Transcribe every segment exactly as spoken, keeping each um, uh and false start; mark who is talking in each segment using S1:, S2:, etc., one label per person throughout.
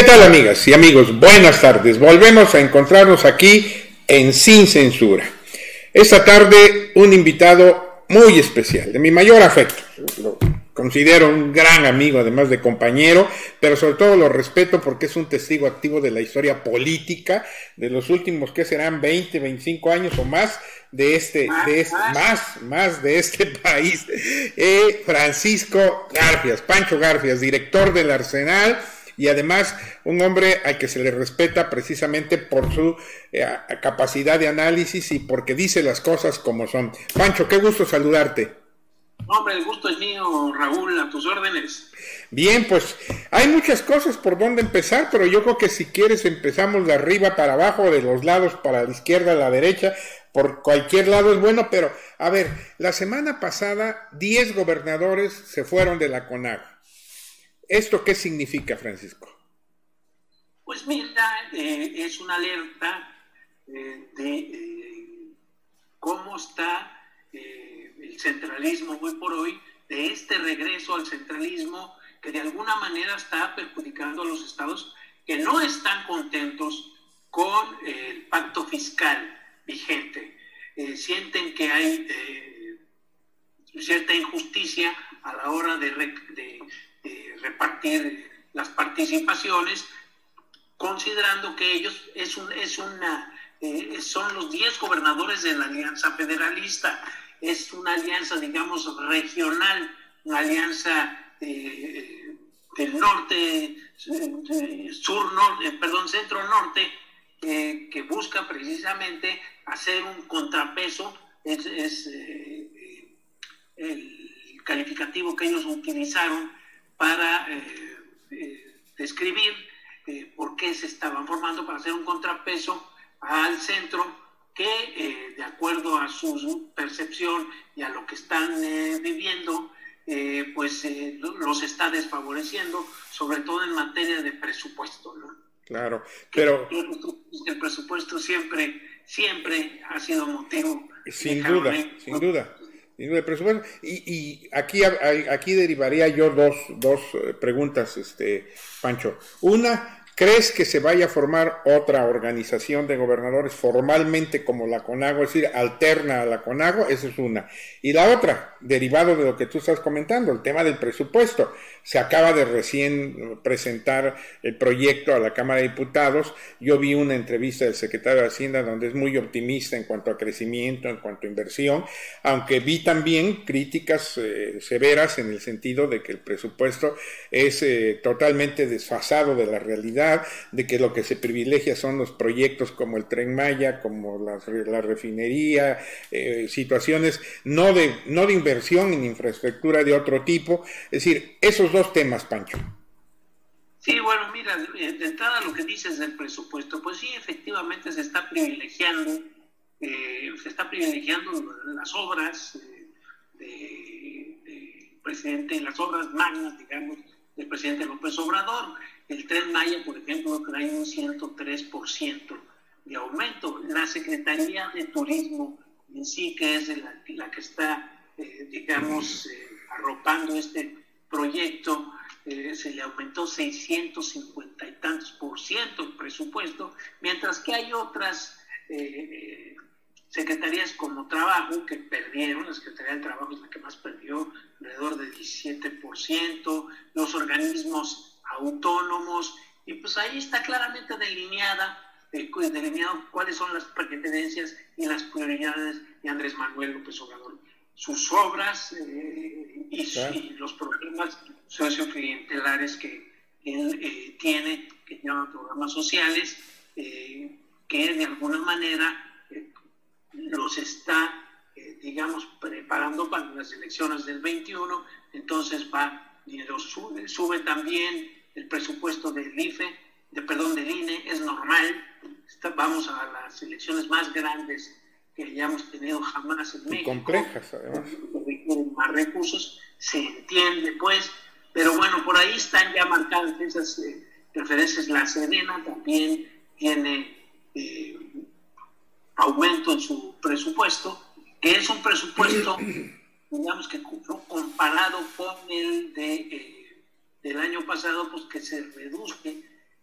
S1: tal, amigas y amigos? Buenas tardes. Volvemos a encontrarnos aquí en Sin Censura. Esta tarde un invitado muy especial, de mi mayor afecto. Lo considero un gran amigo, además de compañero, pero sobre todo lo respeto porque es un testigo activo de la historia política de los últimos, ¿qué serán? veinte, veinticinco años o más de este, de este más, más de este país. Eh, Francisco Garfias, Pancho Garfias, director del Arsenal, y además un hombre al que se le respeta precisamente por su eh, capacidad de análisis y porque dice las cosas como son. Pancho, qué gusto saludarte.
S2: Hombre, el gusto es mío, Raúl, a tus órdenes.
S1: Bien, pues hay muchas cosas por donde empezar, pero yo creo que si quieres empezamos de arriba para abajo, de los lados para la izquierda, a la derecha, por cualquier lado es bueno, pero a ver, la semana pasada diez gobernadores se fueron de la CONAGUA. ¿Esto qué significa, Francisco?
S2: Pues mira, eh, es una alerta eh, de eh, cómo está eh, el centralismo hoy por hoy, de este regreso al centralismo que de alguna manera está perjudicando a los estados que no están contentos con eh, el pacto fiscal vigente. Eh, sienten que hay eh, cierta injusticia a la hora de, de Eh, repartir las participaciones, considerando que ellos es un, es una, eh, son los diez gobernadores de la Alianza Federalista, es una alianza, digamos, regional, una alianza eh, del norte, eh, sur, norte, perdón, centro-norte, eh, que busca precisamente hacer un contrapeso, es, es eh, el calificativo que ellos utilizaron para eh, eh, describir eh, por qué se estaban formando, para hacer un contrapeso al centro que, eh, de acuerdo a su percepción y a lo que están eh, viviendo, eh, pues eh, los está desfavoreciendo, sobre todo en materia de presupuesto, ¿no?
S1: Claro, pero...
S2: El presupuesto siempre, siempre ha sido motivo...
S1: Sin duda, sin duda. De presupuesto. Y, y aquí, aquí derivaría yo dos, dos preguntas, este, Pancho. Una, ¿crees que se vaya a formar otra organización de gobernadores formalmente como la CONAGUA, es decir, alterna a la CONAGUA? Esa es una. Y la otra, derivado de lo que tú estás comentando, el tema del presupuesto. Se acaba de recién presentar el proyecto a la Cámara de Diputados. Yo vi una entrevista del secretario de Hacienda donde es muy optimista en cuanto a crecimiento, en cuanto a inversión, aunque vi también críticas eh, severas en el sentido de que el presupuesto es eh, totalmente desfasado de la realidad, de que lo que se privilegia son los proyectos como el Tren Maya, como la, la refinería, eh, situaciones no de, no de inversión en infraestructura de otro tipo. Es decir, esos dos temas, Pancho.
S2: Sí, bueno, mira, de entrada lo que dices del presupuesto, pues sí, efectivamente se está privilegiando, eh, se está privilegiando las obras eh, de, de presidente, las obras magnas, digamos, del presidente López Obrador. El Tren Maya, por ejemplo, trae un ciento tres por ciento de aumento. La Secretaría de Turismo en sí, que es la, la que está, eh, digamos, eh, arropando este proyecto, eh, se le aumentó seiscientos cincuenta y tantos por ciento el presupuesto, mientras que hay otras eh, secretarías como Trabajo que perdieron. La Secretaría del Trabajo es la que más perdió, alrededor de diecisiete por ciento, los organismos autónomos, y pues ahí está claramente delineada, eh, delineado cuáles son las pertenencias y las prioridades de Andrés Manuel López Obrador. Sus obras eh, y,
S1: claro.
S2: y los problemas socioclientelares que él eh, tiene, que llaman programas sociales, eh, que de alguna manera eh, los está, eh, digamos, preparando para las elecciones del veintiuno. Entonces va, dinero sube, sube también el presupuesto del I F E, de, perdón, del I N E, es normal. Está, vamos a las elecciones más grandes que hayamos tenido jamás en México.
S1: Complejas, además.
S2: Requieren más recursos, se entiende, pues, pero bueno, por ahí están ya marcadas esas eh, referencias. La Sedena también tiene eh, aumento en su presupuesto, que es un presupuesto, digamos que comparado con el de, eh, del año pasado, pues que se reduzca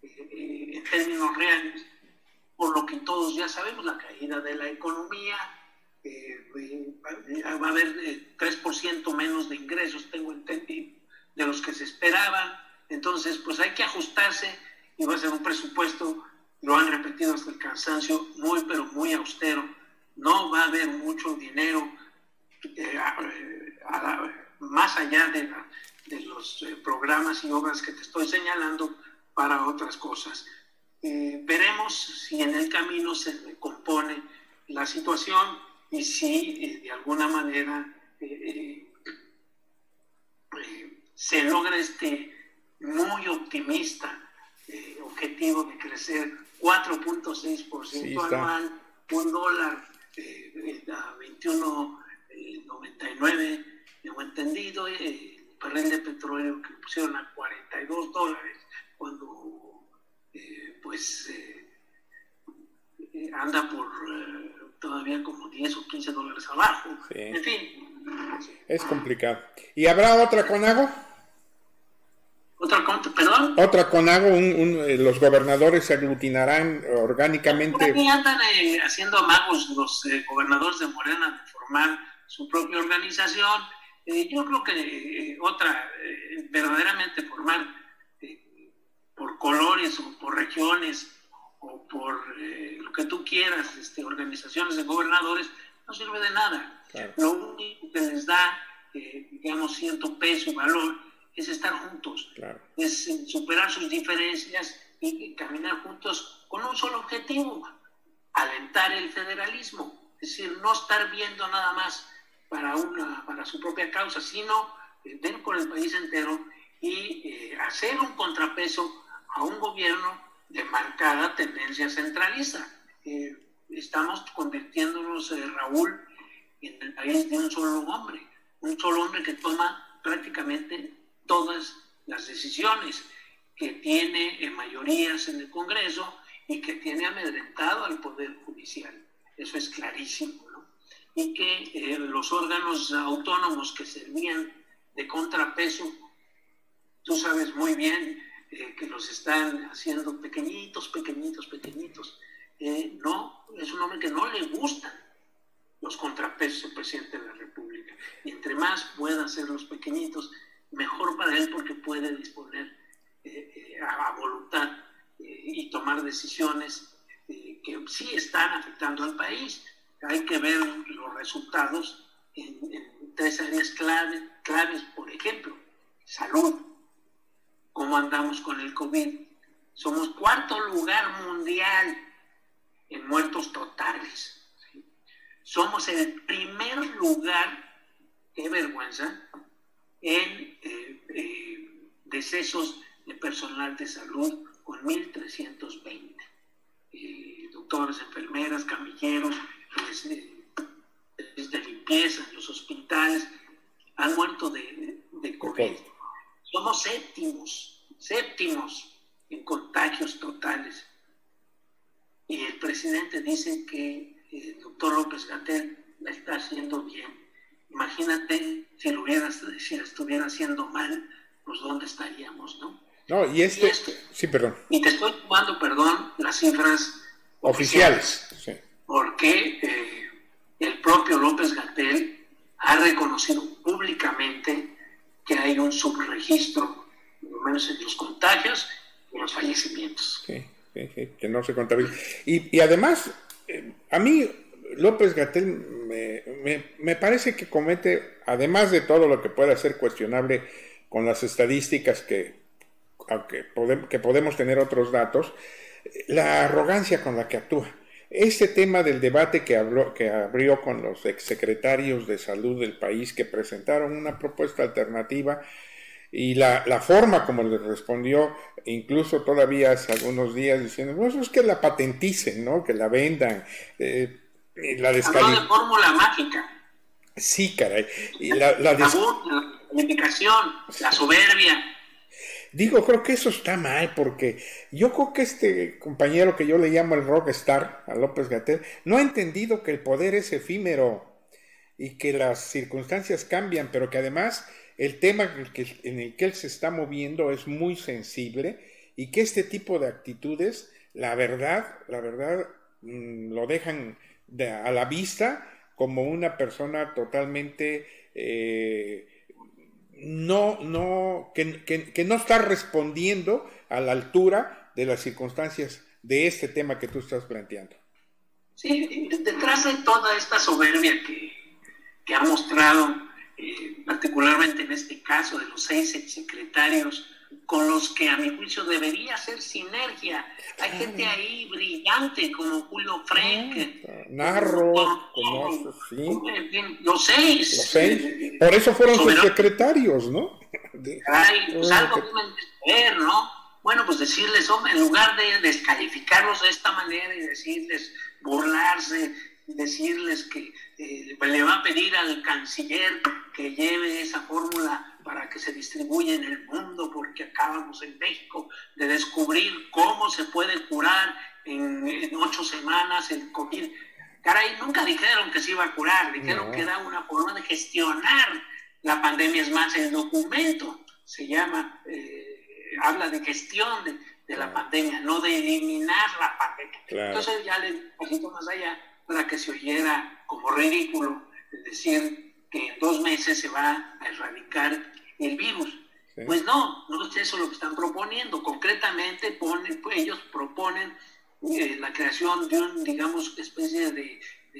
S2: eh, en términos reales, por lo que todos ya sabemos, la caída de la economía, eh, eh, va a haber eh, tres por ciento menos de ingresos, tengo entendido, de los que se esperaban. Entonces, pues hay que ajustarse y va a ser un presupuesto, lo han repetido hasta el cansancio, muy, pero muy austero. No va a haber mucho dinero eh, a, a la, más allá de, la, de los eh, programas y obras que te estoy señalando para otras cosas. Eh, veremos si en el camino se recompone la situación y si eh, de alguna manera eh, eh, se logra este muy optimista eh, objetivo de crecer cuatro punto seis por ciento sí, anual, un dólar eh, a veintiuno noventa y nueve, tengo entendido, eh, el barril de petróleo que pusieron a cuarenta y dos dólares cuando eh, pues eh, eh, anda por eh, todavía como diez o quince dólares abajo. Sí. En fin.
S1: Es complicado. ¿Y habrá otra CONAGO?
S2: ¿Otra CONAGO, perdón?
S1: Otra CONAGO, un, un, los gobernadores se aglutinarán orgánicamente.
S2: Por aquí andan eh, haciendo amagos los eh, gobernadores de Morena de formar su propia organización. Eh, yo creo que eh, otra, eh, verdaderamente formar eh, por colores o por regiones o por eh, lo que tú quieras, este, organizaciones de gobernadores, no sirve de nada. Claro. Lo único que les da, eh, digamos, cierto peso y valor es estar juntos, claro. Es eh, superar sus diferencias y, y caminar juntos con un solo objetivo, alentar el federalismo, es decir, no estar viendo nada más para, una, para su propia causa, sino eh, ver por el país entero y eh, hacer un contrapeso a un gobierno de marcada tendencia centralista. Eh, estamos convirtiéndonos, eh, Raúl, en el país de un solo hombre, un solo hombre que toma prácticamente todas las decisiones, que tiene eh, mayorías en el Congreso y que tiene amedrentado al Poder Judicial. Eso es clarísimo, ¿no? Y que eh, los órganos autónomos que servían de contrapeso, tú sabes muy bien eh, que los están haciendo pequeñitos, pequeñitos, pequeñitos. Eh, no, es un hombre que no le gustan los contrapesos al presidente de la República. Y entre más pueda hacer los pequeñitos, mejor para él, porque puede disponer eh, eh, a, a voluntad eh, y tomar decisiones eh, que sí están afectando al país. Hay que ver los resultados en, en tres áreas clave, claves, por ejemplo, salud. ¿Cómo andamos con el COVID? Somos cuarto lugar mundial en muertos totales. ¿Sí? Somos el primer lugar, qué vergüenza, en eh, eh, decesos de personal de salud, con mil trescientos veinte. Eh, doctores, enfermeras, camilleros, pues, eh, de limpieza en los hospitales, han muerto de, de COVID. Okay. Somos séptimos, séptimos en contagios totales. Y el presidente dice que el doctor López-Gatell la está haciendo bien. Imagínate si lo hubiera, si lo estuviera haciendo mal, pues dónde estaríamos, ¿no?
S1: No, y este... Y esto, sí, perdón.
S2: Y te estoy tomando, perdón, las cifras
S1: oficiales. oficiales sí.
S2: Porque eh, el propio López-Gatell ha reconocido públicamente que hay un subregistro, por lo menos en los contagios y los fallecimientos.
S1: Sí, sí, sí, que no se contabiliza. Y, y además, eh, a mí López-Gatell me, me, me parece que comete, además de todo lo que pueda ser cuestionable con las estadísticas que, aunque podemos, que podemos tener otros datos, la arrogancia con la que actúa. Este tema del debate que, habló, que abrió con los exsecretarios de salud del país que presentaron una propuesta alternativa y la, la forma como les respondió, incluso todavía hace algunos días diciendo, pues es que la patenticen, ¿no? Que la vendan, eh, la
S2: descalificación. Habló de fórmula mágica.
S1: Sí, caray. Y la, la,
S2: la, des... la calificación, la soberbia.
S1: Digo, creo que eso está mal, porque yo creo que este compañero que yo le llamo el rockstar, a López-Gatell, no ha entendido que el poder es efímero y que las circunstancias cambian, pero que además el tema en el que, en el que él se está moviendo es muy sensible y que este tipo de actitudes, la verdad, la verdad, mmm, lo dejan de, a la vista como una persona totalmente eh, no, no, que, que, que no está respondiendo a la altura de las circunstancias de este tema que tú estás planteando.
S2: Sí, detrás de toda esta soberbia que, que ha mostrado, eh, particularmente en este caso de los seis secretarios, con los que a mi juicio debería hacer sinergia. Hay ah, gente ahí brillante como Julio Frenk,
S1: ah, Narro, como, sí.
S2: Los seis.
S1: Los seis. Eh, Por eso fueron sus secretarios, ¿no?
S2: De, Ay, pues oh, algo deben que... ver, ¿no? Bueno, pues decirles, hombre, en lugar de descalificarlos de esta manera y decirles, burlarse, decirles que eh, le va a pedir al canciller que lleve esa fórmula para que se distribuya en el mundo, porque acabamos en México de descubrir cómo se puede curar en, en ocho semanas el COVID. Caray, nunca dijeron que se iba a curar, dijeron no. que era una forma de gestionar la pandemia. Es más, el documento se llama, eh, habla de gestión de, de la pandemia, no de eliminar la pandemia. Claro. Entonces ya le un poquito más allá para que se oyera como ridículo, es decir, que en dos meses se va a erradicar el virus. Sí. Pues no, no es eso lo que están proponiendo. Concretamente ponen, pues ellos proponen eh, la creación de un, digamos, especie de,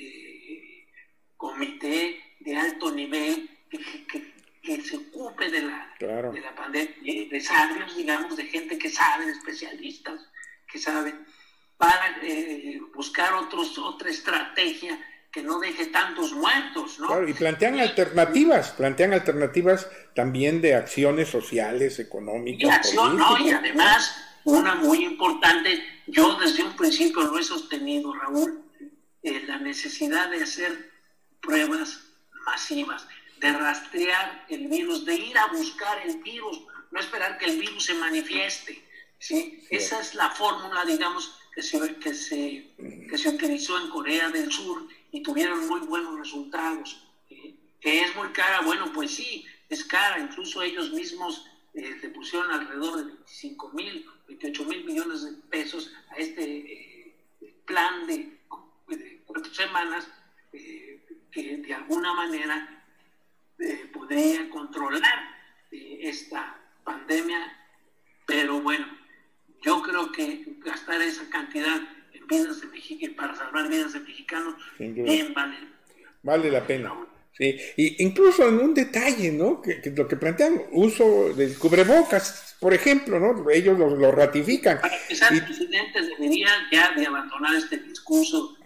S2: de comité de alto nivel que, que, que se ocupe de la, claro. de la pandemia, de sabios, digamos, de gente que sabe, de especialistas que saben, para eh, buscar otros, otra estrategia que no deje tantos muertos, ¿no?
S1: Claro, y plantean y, alternativas, plantean alternativas también de acciones sociales, económicas.
S2: Y acción, no, y además, una muy importante, yo desde un principio lo he sostenido, Raúl, eh, la necesidad de hacer pruebas masivas, de rastrear el virus, de ir a buscar el virus, no esperar que el virus se manifieste, ¿sí? Sí. Esa es la fórmula, digamos, que se, que se, que se utilizó en Corea del Sur, y tuvieron muy buenos resultados. Eh, que es muy cara, bueno, pues sí, es cara, incluso ellos mismos eh, le pusieron alrededor de veinticinco mil, veintiocho mil millones de pesos a este eh, plan de, de cuatro semanas eh, que de alguna manera eh, podría controlar eh, esta pandemia, pero bueno, yo creo que gastar esa cantidad vidas de México, para salvar vidas de mexicanos, bien vale.
S1: Vale la pena. Sí. Y incluso en un detalle, ¿no? Que, que lo que plantean, uso del cubrebocas, por ejemplo, ¿no? Ellos lo, lo ratifican.
S2: Para empezar, y... el presidente debería ya de abandonar este discurso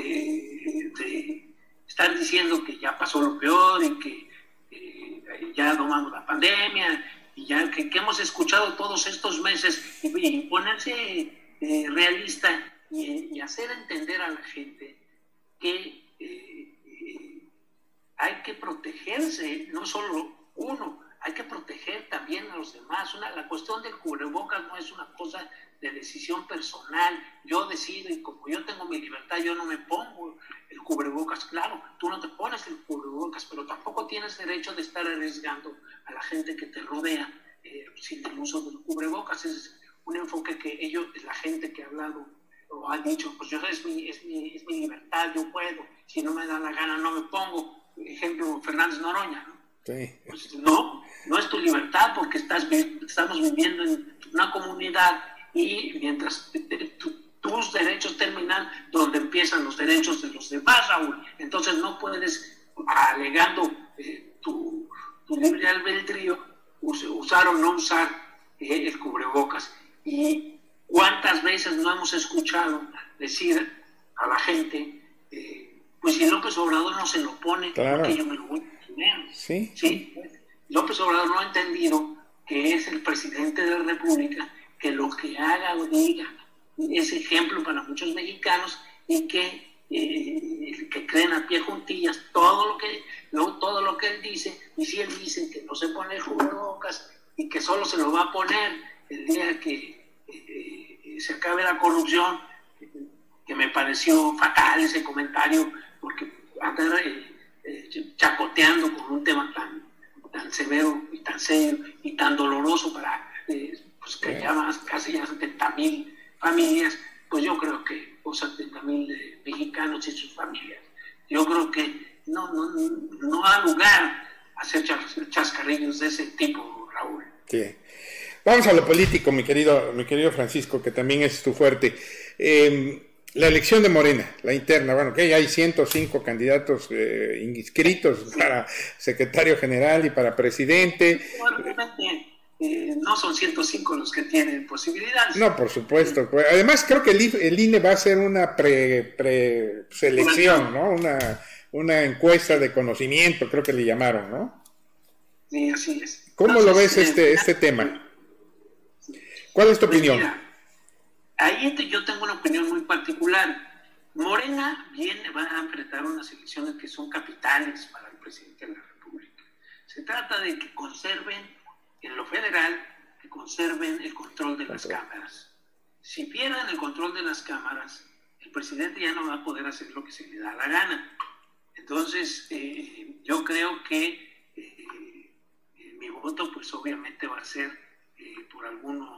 S2: eh, de estar diciendo que ya pasó lo peor y que eh, ya domamos la pandemia y ya que, que hemos escuchado todos estos meses y, y ponerse eh, realista y, y hacer entender a la gente que eh, eh, hay que protegerse, no solo uno, hay que proteger también a los demás. Una, la cuestión del cubrebocas no es una cosa de decisión personal. Yo decido y como yo tengo mi libertad, yo no me pongo el cubrebocas. Claro, tú no te pones el cubrebocas, pero tampoco tienes derecho de estar arriesgando a la gente que te rodea eh, sin el uso del cubrebocas. Es un enfoque que ellos, la gente que ha hablado o ha dicho, pues yo es mi, es mi, es mi libertad, yo puedo, si no me da la gana no me pongo. Ejemplo, Fernández Noroña, ¿no?
S1: Sí.
S2: Pues no, no es tu libertad porque estás, estamos viviendo en una comunidad y mientras tu, tus derechos terminan donde empiezan los derechos de los demás, Raúl. Entonces no puedes, alegando eh, tu, tu libre albedrío, usar o no usar eh, el cubrebocas. Y cuántas veces no hemos escuchado decir a la gente, eh, pues si López Obrador no se lo pone, claro, porque yo me lo voy a poner.
S1: Sí.
S2: ¿Sí? López Obrador no ha entendido que es el presidente de la República, que lo que haga o diga es ejemplo para muchos mexicanos y que, eh, que creen a pie juntillas todo lo que no, todo lo que él dice. Y si él dice que no se pone cubrebocas y que solo se lo va a poner el día que eh, se acabe la corrupción, que me pareció fatal ese comentario, porque andar eh, eh, chacoteando con un tema tan, tan severo y tan serio y tan doloroso para, eh, pues que ya más, casi ya setenta mil familias, pues yo creo que, o setenta mil eh, mexicanos y sus familias, yo creo que no, no, no ha lugar a hacer chas, chascarrillos de ese tipo, Raúl.
S1: Sí. Vamos a lo político, mi querido, mi querido Francisco, que también es tu fuerte. Eh, la elección de Morena, la interna, bueno, que hay ciento cinco candidatos eh, inscritos para secretario general y para presidente.
S2: Bueno, realmente, eh, no son ciento cinco los que tienen posibilidades.
S1: No, por supuesto. Además, creo que el, el I N E va a hacer una pre, preselección, ¿no? Una, una encuesta de conocimiento, creo que le llamaron, ¿no?
S2: Sí, así es.
S1: ¿Cómo
S2: Entonces,
S1: lo ves este,
S2: eh,
S1: este tema? ¿Cuál es tu
S2: pues
S1: opinión?
S2: Mira, ahí te, yo tengo una opinión muy particular. Morena viene, va a enfrentar unas elecciones que son capitales para el presidente de la República. Se trata de que conserven, en lo federal, que conserven el control de las cámaras. Si pierden el control de las cámaras, el presidente ya no va a poder hacer lo que se le da la gana. Entonces, eh, yo creo que eh, eh, mi voto, pues obviamente va a ser eh, por alguno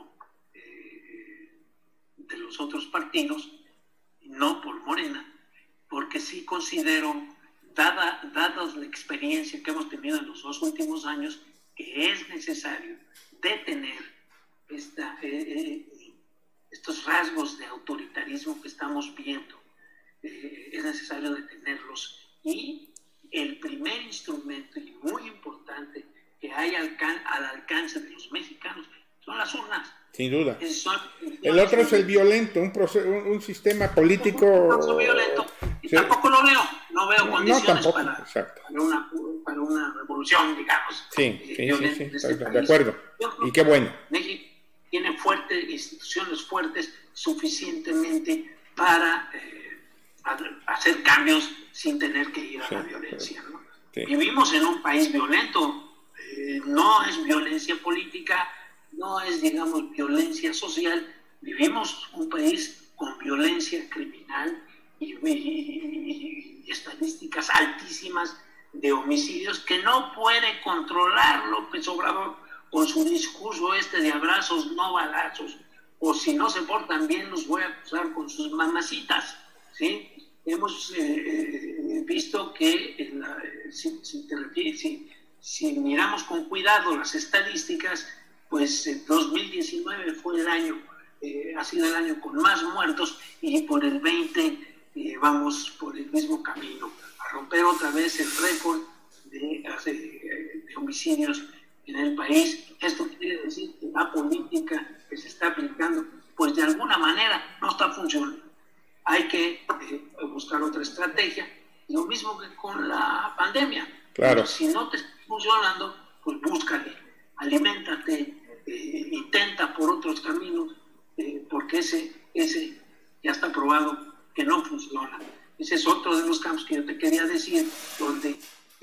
S2: de los otros partidos, no por Morena, porque sí considero, dada, dada la experiencia que hemos tenido en los dos últimos años, que es necesario detener esta, eh, eh, estos rasgos de autoritarismo que estamos viendo. Eh, es necesario detenerlos. Y el primer instrumento, y muy importante, que hay al, al alcance de los mexicanos, son las urnas.
S1: Sin duda.
S2: Son,
S1: el otro es el violento, un, proceso, un, un sistema político...
S2: Un violento. Y sí. Tampoco lo veo, no veo no, condiciones
S1: no
S2: para, para, una, para una revolución, digamos.
S1: Sí, eh, sí, sí, sí, de, este de acuerdo. Y qué bueno.
S2: México tiene fuertes, instituciones fuertes suficientemente para eh, hacer cambios sin tener que ir a sí, la violencia, ¿no? Sí. Vivimos en un país violento, eh, no es violencia política, no es, digamos, violencia social. Vivimos un país con violencia criminal y, y, y estadísticas altísimas de homicidios que no puede controlar López Obrador con su discurso este de abrazos, no balazos, o si no se portan bien los voy a acusar con sus mamacitas, ¿sí? Hemos eh, visto que en la, si, si, te refieres, si, si miramos con cuidado las estadísticas, pues el dos mil diecinueve fue el año, eh, ha sido el año con más muertos, y por el veinte eh, vamos por el mismo camino, a romper otra vez el récord de, de, de homicidios en el país. Esto quiere decir que la política que se está aplicando, pues de alguna manera no está funcionando. Hay que eh, buscar otra estrategia, lo mismo que con la pandemia.
S1: Claro.
S2: Pero si no te está funcionando, pues búscale, aliméntate, eh, intenta por otros caminos, eh, porque ese, ese ya está probado que no funciona. Ese es otro de los campos que yo te quería decir, donde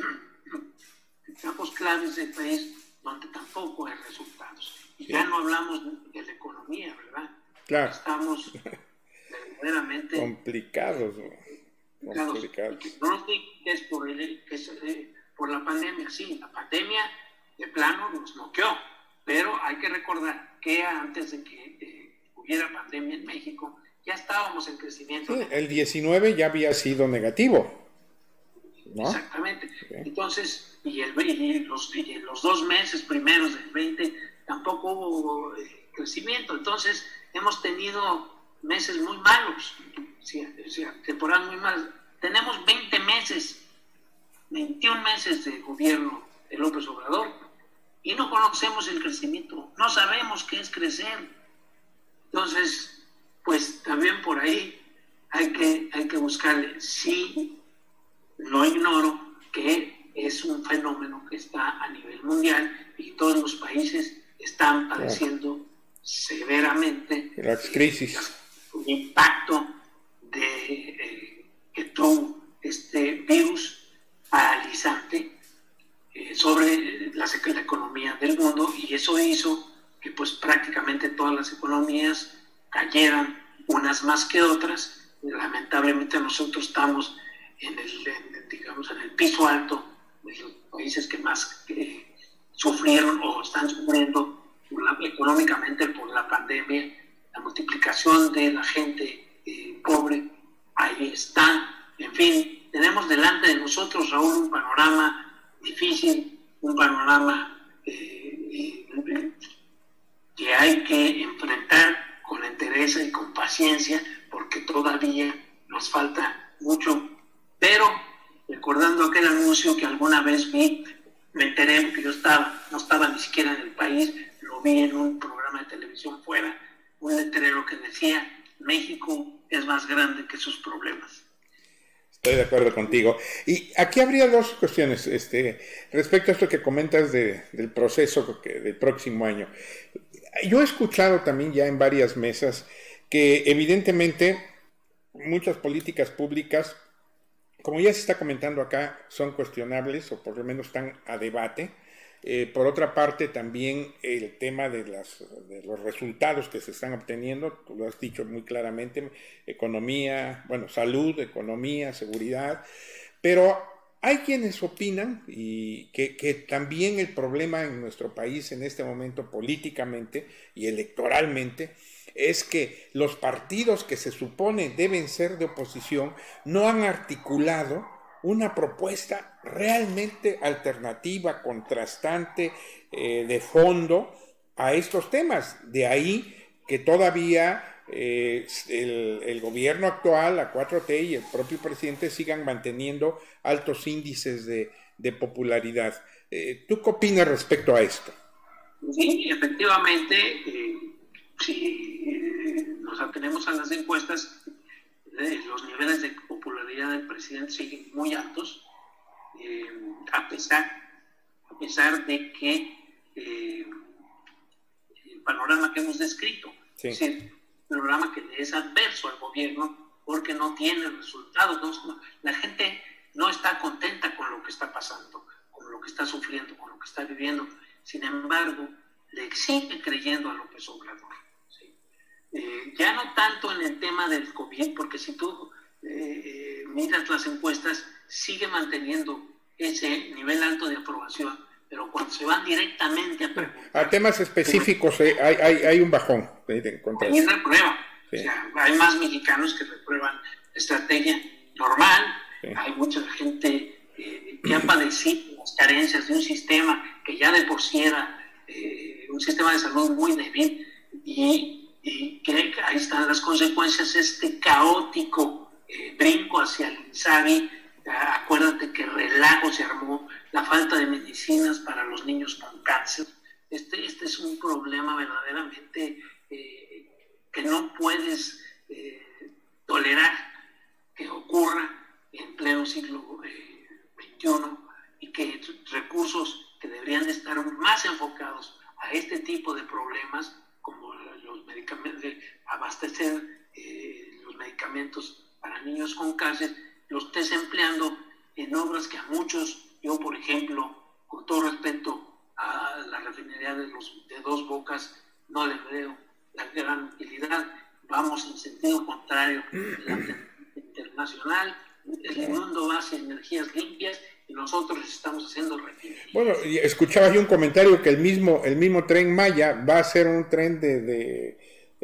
S2: campos claves del país donde tampoco hay resultados. Y sí. Ya no hablamos de la economía, ¿verdad?
S1: Claro.
S2: Estamos verdaderamente
S1: complicados, ¿no?
S2: complicados. No es por, el, que es, eh, por la pandemia, sí, la pandemia de plano nos noqueó, pero hay que recordar que antes de que eh, hubiera pandemia en México, ya estábamos en crecimiento.
S1: Sí, el diecinueve ya había sido negativo, ¿no?
S2: Exactamente. Sí. Entonces, y, el, y, los, y los dos meses primeros del veinte tampoco hubo eh, crecimiento. Entonces, hemos tenido meses muy malos, o sea, temporadas muy malas. Tenemos veinte meses, veintiún meses de gobierno de López Obrador y no conocemos el crecimiento, no sabemos qué es crecer. Entonces, pues también por ahí hay que, hay que buscarle. Sí, no ignoro que es un fenómeno que está a nivel mundial y todos los países están padeciendo claro. severamente
S1: las crisis.
S2: Eh, un impacto de eh, que tuvo este virus paralizante eh, sobre la, la economía del mundo, y eso hizo que pues prácticamente todas las economías cayeran, unas más que otras. Lamentablemente nosotros estamos en el, en, digamos, en el piso alto de los países que más eh, sufrieron o están sufriendo por la, económicamente por la pandemia, la multiplicación de la gente eh, pobre, ahí está. En fin, tenemos delante de nosotros, Raúl, un panorama difícil, un panorama eh, eh, que hay que enfrentar con entereza y con paciencia, porque todavía nos falta mucho. Pero, recordando aquel anuncio que alguna vez vi, me enteré porque yo estaba, no estaba ni siquiera en el país, lo vi en un programa de televisión fuera, un letrero que decía: México es más grande que sus problemas.
S1: Estoy de acuerdo contigo. Y aquí habría dos cuestiones este, respecto a esto que comentas de, del proceso que, del próximo año. Yo he escuchado también ya en varias mesas que evidentemente muchas políticas públicas, como ya se está comentando acá, son cuestionables o por lo menos están a debate. Eh, por otra parte, también el tema de, las, de los resultados que se están obteniendo, tú lo has dicho muy claramente, economía, bueno, salud, economía, seguridad, pero hay quienes opinan y que, que también el problema en nuestro país en este momento políticamente y electoralmente es que los partidos que se supone deben ser de oposición no han articulado una propuesta realmente alternativa, contrastante, eh, de fondo a estos temas. De ahí que todavía eh, el, el gobierno actual, la cuatro T y el propio presidente sigan manteniendo altos índices de, de popularidad. Eh, ¿Tú qué opinas respecto a esto?
S2: Sí, efectivamente, eh, si eh, nos atenemos a las encuestas, los niveles de popularidad del presidente siguen muy altos, eh, a pesar a pesar de que eh, el panorama que hemos descrito, sí. Es decir, un panorama que le es adverso al gobierno porque no tiene resultados. No, la gente no está contenta con lo que está pasando, con lo que está sufriendo, con lo que está viviendo. Sin embargo, le sigue creyendo a López Obrador. Eh, ya no tanto en el tema del COVID, porque si tú eh, miras las encuestas, sigue manteniendo ese nivel alto de aprobación, pero cuando se van directamente a preguntar,
S1: a temas específicos eh, hay, hay, hay un bajón.
S2: Hay reprueba. Sí. O sea, hay más mexicanos que reprueban la estrategia normal. Sí. Hay mucha gente eh, que ha padecido las carencias de un sistema que ya de por sí era eh, un sistema de salud muy débil, y y que ahí están las consecuencias, este caótico eh, brinco hacia el INSABI. Ah, acuérdate que relajo se armó, la falta de medicinas para los niños con cáncer. Este, este es un problema verdaderamente eh, que no puedes eh, tolerar que ocurra en pleno siglo eh, veintiuno, y que recursos que deberían de estar más enfocados a este tipo de problemas, como los medicamentos, abastecer eh, los medicamentos para niños con cáncer, los estés empleando en obras que a muchos, yo por ejemplo, con todo respeto a la refinería de, los, de Dos Bocas, no le veo la gran utilidad. Vamos en sentido contrario de la internacional. El mundo va hacia energías limpias y nosotros estamos haciendo refinerías.
S1: Bueno, escuchaba yo un comentario que el mismo el mismo Tren Maya va a ser un tren de, de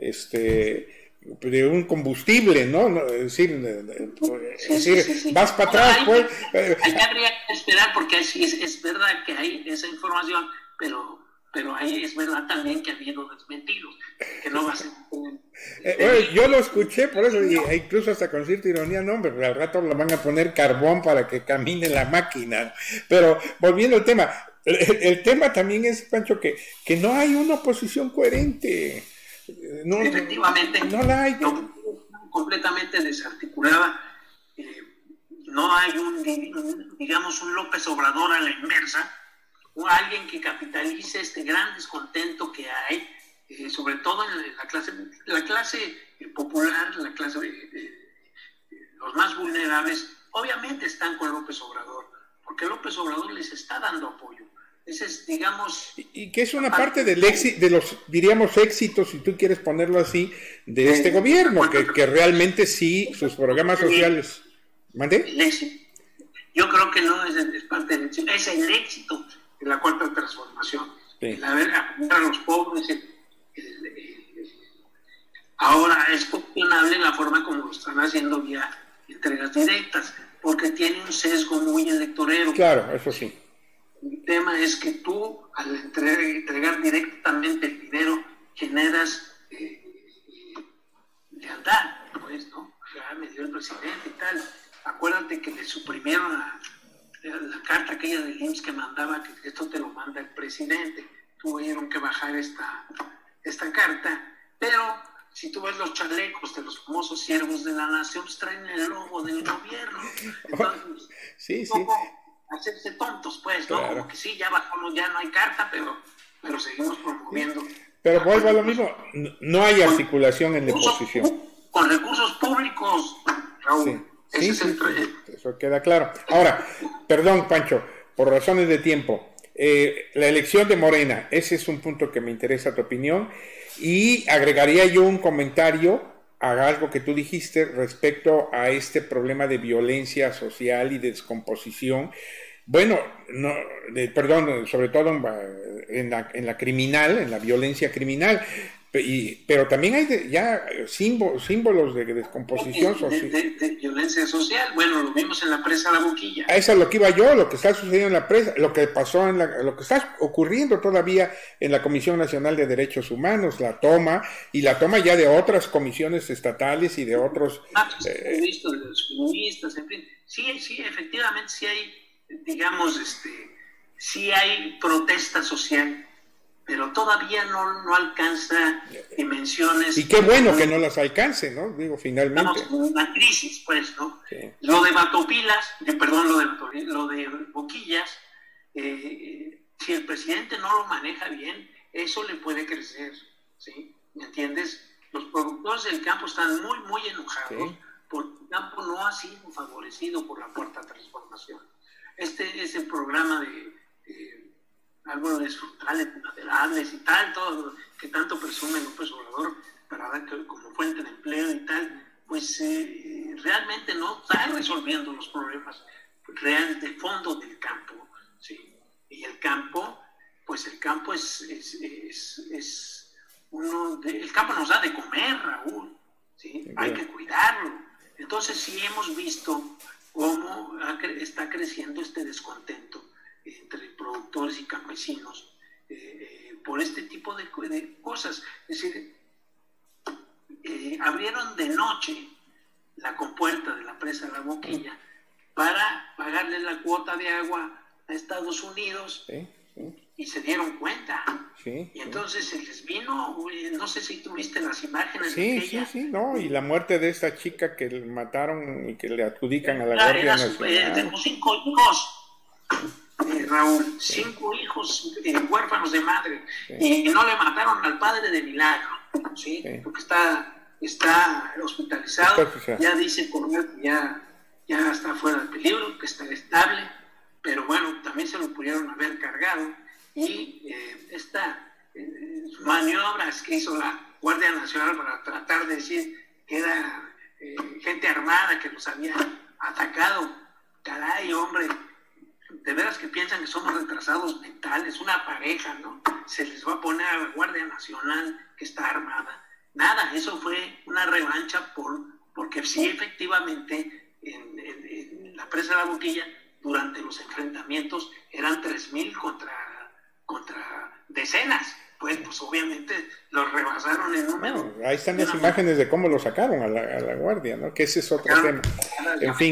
S1: este de un combustible, ¿no? Es decir, de, de,
S2: sí,
S1: es decir
S2: sí, sí, sí.
S1: vas para atrás,
S2: ahí,
S1: pues.
S2: Ahí habría que esperar, porque es, es, es verdad que hay esa información, pero pero ahí es verdad también que ha habido desmentidos, que no va a ser...
S1: Eh, bueno, yo lo escuché, por eso, y, e incluso hasta con cierta ironía, no, hombre, al rato le van a poner carbón para que camine la máquina. Pero volviendo al tema, el, el tema también es, Pancho, que, que no hay una oposición coherente. No,
S2: efectivamente,
S1: no la hay.
S2: No, completamente desarticulada. Eh, no hay un, digamos, un López Obrador a la inversa, o alguien que capitalice este gran descontento que hay, eh, sobre todo en la clase, la clase popular, la clase de, de, de los más vulnerables, obviamente están con López Obrador, porque López Obrador les está dando apoyo. Ese es, digamos...
S1: Y, y que es una parte del éxito, de los, diríamos, éxitos, si tú quieres ponerlo así, de este eh, gobierno, que, que realmente sí, sus programas sociales... ¿Mande?
S2: El éxito. Yo creo que no es, es parte del éxito, es el éxito de la cuarta transformación. sí. el haber apoyado a los pobres, el, el, el, ahora es cuestionable la forma como lo están haciendo vía entregas directas, porque tiene un sesgo muy electorero.
S1: Claro, eso sí.
S2: El tema es que tú, al entregar, entregar directamente el dinero, generas eh, lealtad, pues, ¿no? Ya me dio el presidente y tal. Acuérdate que le suprimieron la, la carta aquella del I M S S que mandaba que esto te lo manda el presidente. Tuvieron que bajar esta, esta carta, pero si tú ves los chalecos de los famosos siervos de la nación, pues traen el logo del gobierno. Entonces,
S1: sí, sí.
S2: Hacerse tontos, pues, ¿no?
S1: Claro.
S2: Como que sí, ya bajamos, ya no hay carta, pero, pero seguimos promoviendo.
S1: Pero vuelvo a lo mismo, no hay articulación en la oposición.
S2: Con recursos públicos, Raúl.
S1: Sí,
S2: Ese
S1: sí,
S2: es el
S1: sí,
S2: proyecto.
S1: sí, eso queda claro. Ahora, perdón, Pancho, por razones de tiempo, eh, la elección de Morena, ese es un punto que me interesa tu opinión, y agregaría yo un comentario a algo que tú dijiste respecto a este problema de violencia social y de descomposición. Bueno, no, de, perdón, sobre todo en, en, la, en la criminal, en la violencia criminal, y, pero también hay de, ya símbolos, símbolos de descomposición
S2: de,
S1: social.
S2: De, de, de violencia social, bueno, lo vimos en la presa La Boquilla.
S1: A eso es lo que iba yo, lo que está sucediendo en la presa, lo que pasó en la, lo que está ocurriendo todavía en la Comisión Nacional de Derechos Humanos, la toma, y la toma ya de otras comisiones estatales y de otros...
S2: Ah, pues, eh, visto de los feministas, en fin. Sí, sí, efectivamente, sí hay, digamos, este, sí hay protesta social, pero todavía no, no alcanza dimensiones.
S1: Y qué bueno que no las alcance, ¿no? Digo, finalmente.
S2: Digamos, una crisis, pues, ¿no?
S1: Sí.
S2: Lo de Batopilas, de, perdón, lo de, lo de Boquillas, eh, si el presidente no lo maneja bien, eso le puede crecer, ¿sí? ¿Me entiendes? Los productores del campo están muy, muy enojados, sí, porque el campo no ha sido favorecido por la cuarta transformación. Este es el programa de... Eh, árboles frutales, maderables y tal, todo que tanto presume López Obrador para dar como fuente de empleo y tal, pues eh, realmente no está resolviendo los problemas reales de fondo del campo, ¿sí? Y el campo, pues el campo es, es, es, es uno de, el campo nos da de comer, Raúl, ¿sí? Sí, hay que cuidarlo. Entonces sí hemos visto cómo está creciendo este descontento entre productores y campesinos eh, por este tipo de, de cosas. Es decir, eh, abrieron de noche la compuerta de la presa de La Boquilla para pagarle la cuota de agua a Estados Unidos, sí, sí, y se dieron cuenta. Sí, y entonces sí, se les vino, no sé si tuviste las imágenes.
S1: Sí, de aquella, sí, sí, no, y la muerte de esta chica que mataron y que le adjudican a la
S2: era,
S1: Guardia
S2: era
S1: Nacional.
S2: Eh, tengo cinco hijos. Eh, Raúl, sí, cinco hijos eh, huérfanos de madre, sí, y no le mataron al padre de milagro, ¿sí? Sí. Porque está, está hospitalizado, está, ya dice por que ya, ya está fuera de peligro, que está estable, pero bueno, también se lo pudieron haber cargado, y eh, esta eh, maniobras que hizo la Guardia Nacional para tratar de decir que era eh, gente armada que los había atacado. Caray, hombre, de veras que piensan que somos retrasados mentales, una pareja, ¿no? Se les va a poner a la Guardia Nacional que está armada. Nada, eso fue una revancha por, porque sí, efectivamente, en, en, en la presa de La Boquilla, durante los enfrentamientos, eran tres mil contra, contra decenas. Pues, pues obviamente los rebasaron en número.
S1: Bueno, ahí están las imágenes de cómo lo sacaron a la, a la Guardia, ¿no? Que ese es otro tema. En fin,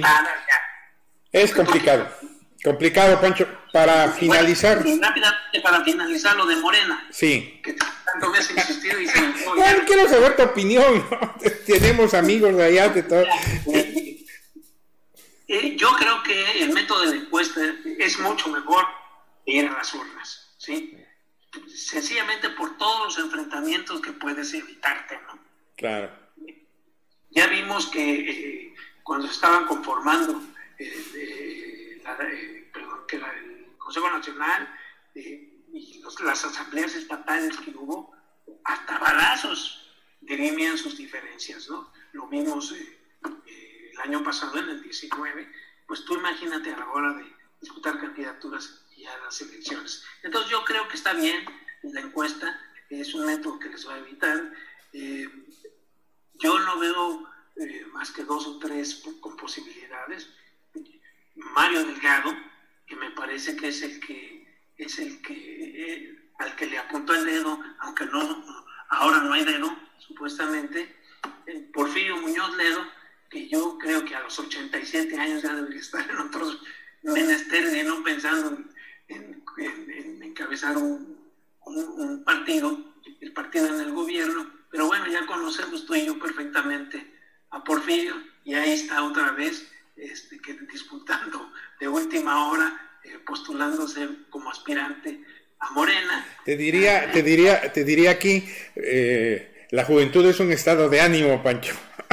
S1: es complicado. Complicado, Pancho. Para finalizar.
S2: Bueno, rápidamente, para finalizar lo de Morena.
S1: Sí.
S2: Que tanto me has insistido y se me fue.
S1: Bueno, quiero saber tu opinión, ¿no? Tenemos amigos de allá, de todo.
S2: Eh, eh, yo creo que el método de la encuesta es mucho mejor que ir a las urnas, ¿sí? Sencillamente por todos los enfrentamientos que puedes evitarte, ¿no?
S1: Claro.
S2: Ya vimos que eh, cuando se estaban conformando eh, eh, la, eh, perdón, que la, el Consejo Nacional eh, y los, las asambleas estatales que hubo, hasta balazos dirimían sus diferencias, ¿no? Lo vimos eh, eh, el año pasado, en el diecinueve, pues tú imagínate a la hora de disputar candidaturas y a las elecciones. Entonces yo creo que está bien la encuesta, es un método que les va a evitar. Eh, yo no veo eh, más que dos o tres con posibilidades. Mario Delgado, que me parece que es el que es el que eh, al que le apuntó el dedo, aunque no ahora no hay dedo, supuestamente. Eh, Porfirio Muñoz Ledo, que yo creo que a los ochenta y siete años ya debería estar en otros menesteres y no pensando en, en, en, en encabezar un, un, un partido, el partido en el gobierno. Pero bueno, ya conocemos tú y yo perfectamente a Porfirio, y ahí está otra vez este, que disputando de última hora, eh, postulándose como aspirante a Morena.
S1: Te diría, te diría, te diría aquí, eh, la juventud es un estado de ánimo, Pancho.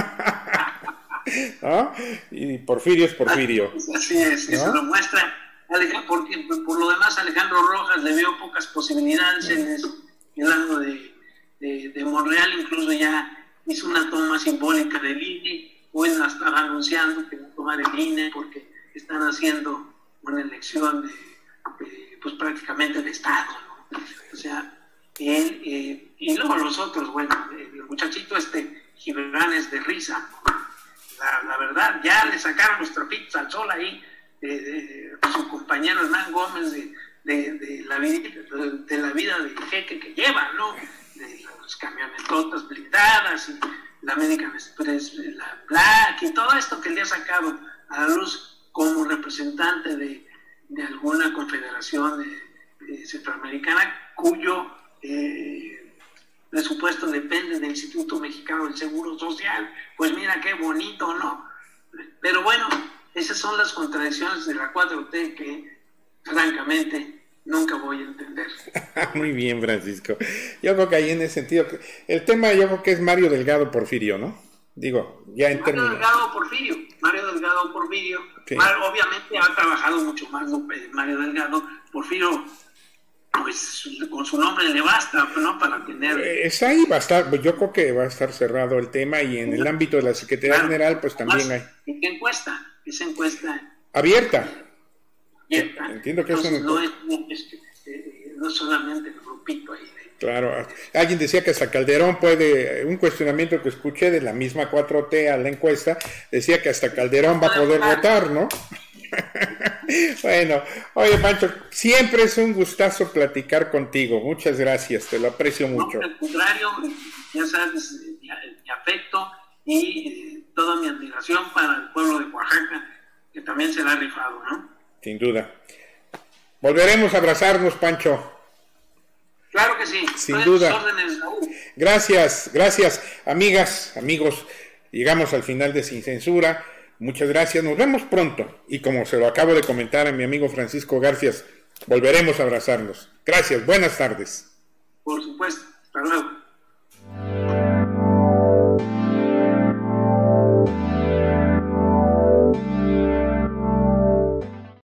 S1: ¿No? Y Porfirio es Porfirio.
S2: Así es, ¿no? Eso lo muestra. Porque por lo demás Alejandro Rojas le veo pocas posibilidades en el lado de, de, de Monreal, incluso ya hizo una toma simbólica del I N E. Hoy la estaba anunciando que va a tomar el I N E porque están haciendo una elección de, de pues prácticamente de Estado, ¿no? O sea, él, eh, y luego los otros, bueno, el muchachito este Gibran es de risa, ¿no? la, la verdad, ya le sacaron los trapitos al sol ahí, eh, de, de su compañero Hernán Gómez, de, de, de, la, vida, de, de la vida de jeque que lleva, ¿no? De las camionetotas blindadas y la American Express, la Black y todo esto que le ha sacado a la luz como representante de, de alguna confederación de, de centroamericana cuyo eh, presupuesto depende del Instituto Mexicano del Seguro Social. Pues mira qué bonito, ¿no? Pero bueno, esas son las contradicciones de la cuatro T que francamente nunca voy a entender.
S1: Muy bien, Francisco. Yo creo que ahí en ese sentido, el tema yo creo que es Mario Delgado Porfirio, ¿no? Digo, ya en
S2: Mario
S1: términos...
S2: Delgado Porfirio, Mario Delgado Porfirio, sí. Mario, obviamente ha trabajado mucho más Mario Delgado. Porfirio, pues con su nombre le basta, ¿no? Para tener...
S1: Es ahí, va a estar, yo creo que va a estar cerrado el tema, y en el ámbito de la Secretaría claro, General, pues también hay...
S2: ¿Qué encuesta? Esa encuesta...
S1: Abierta.
S2: Abierta.
S1: Entiendo que
S2: Entonces,
S1: eso
S2: no, es, no, es, eh, no solamente el grupito ahí. De...
S1: Claro, alguien decía que hasta Calderón puede, un cuestionamiento que escuché de la misma cuatro T a la encuesta, decía que hasta Calderón va a poder votar, ¿no? Bueno, oye Pancho, siempre es un gustazo platicar contigo, muchas gracias, te lo aprecio mucho.
S2: No, al contrario, ya sabes, mi, mi afecto y eh, toda mi admiración para el pueblo de Oaxaca, que también se la ha rifado, ¿no?
S1: Sin duda. Volveremos a abrazarnos, Pancho.
S2: Claro que sí.
S1: Sin duda.
S2: Órdenes,
S1: gracias, gracias, amigas, amigos. Llegamos al final de Sin Censura. Muchas gracias, nos vemos pronto. Y como se lo acabo de comentar a mi amigo Francisco Garfias, volveremos a abrazarnos. Gracias, buenas tardes.
S2: Por supuesto, hasta luego.